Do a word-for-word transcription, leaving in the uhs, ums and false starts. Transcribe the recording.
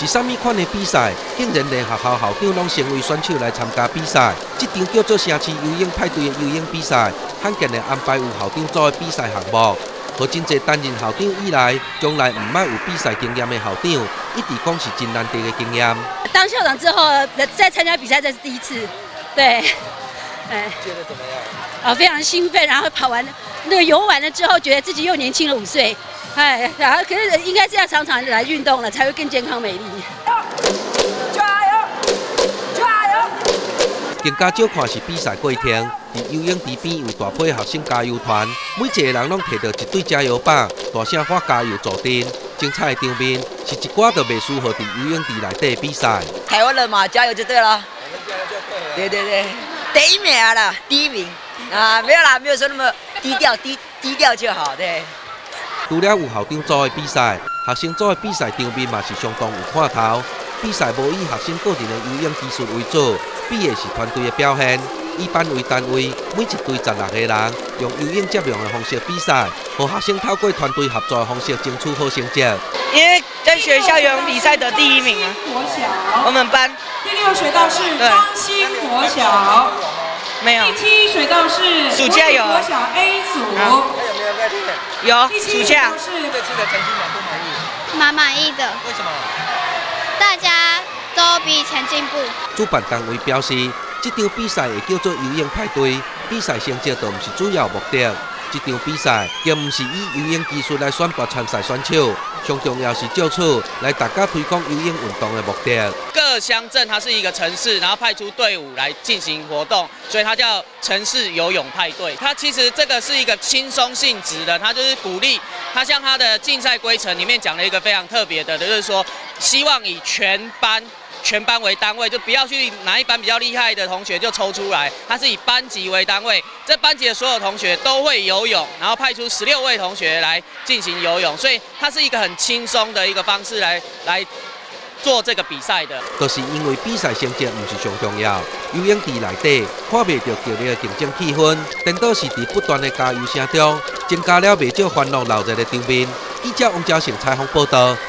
什么款的比赛，竟然连学校校长拢成为选手来参加比赛？这场叫做城市游泳派对的游泳比赛，罕见的安排有校长组的比赛项目，和真侪担任校长以来，从来唔捌有比赛经验的校长，一直讲是真难得的经验。 当校长之后，再参加比赛，这是第一次，对，哎， 觉得怎么样？ 啊，非常兴奋，然后跑完那个游完了之后，觉得自己又年轻了五岁。 哎，然后可是应该是要常常来运动了，才会更健康美丽。 加油！加油！ 更加少看是比赛过程，伫游泳池边有大批学生加油团，每一个人拢摕到一对加油棒，大声喊加油助阵。精彩的场面是一寡都袂适合伫游泳池内底的比赛。 台湾人嘛，加油就对了。我们加油就对了。对对对，第一名啦，第一名啊，没有啦，没有说那么低调，低低调就好，对。 除了有校长组的比赛，学生组的比赛场面嘛是相当有看头。比赛无以学生个人的游泳技术为主，比的是团队的表现。以班为单位，每一队十六个人，用游泳接龙的方式比赛，和学生透过团队合作的方式争取好成绩。 因为在学校游泳比赛得第一名啊， 国小， 我们班第六水道是张新国小， 没有。 第七水道是暑假有国小 A 组。 有暑假。 是这次的成绩满不满意？ 蛮满意的。 为什么？ 大家都比以前进步。 主办单位表示，这场比赛会叫做游泳派对，比赛成绩都不是主要目的。这场比赛也不是以游泳技术来选拔参赛选手，上重要是借此来大家推广游泳运动的目的。 各乡镇它是一个城市，然后派出队伍来进行活动，所以它叫城市游泳派对。它其实这个是一个轻松性质的，它就是鼓励它像它的竞赛规程里面讲了一个非常特别的，就是说希望以全班。 全班为单位，就不要去哪一班比较厉害的同学就抽出来，它是以班级为单位，这班级的所有同学都会游泳，然后派出十六位同学来进行游泳，所以它是一个很轻松的一个方式来来做这个比赛的。就是因为比赛成绩不是上重要，游泳池内底看袂到激烈的竞争气氛，颠倒是伫不断的加油声中，增加了袂少欢乐闹热的场面。记者王嘉成采访报道。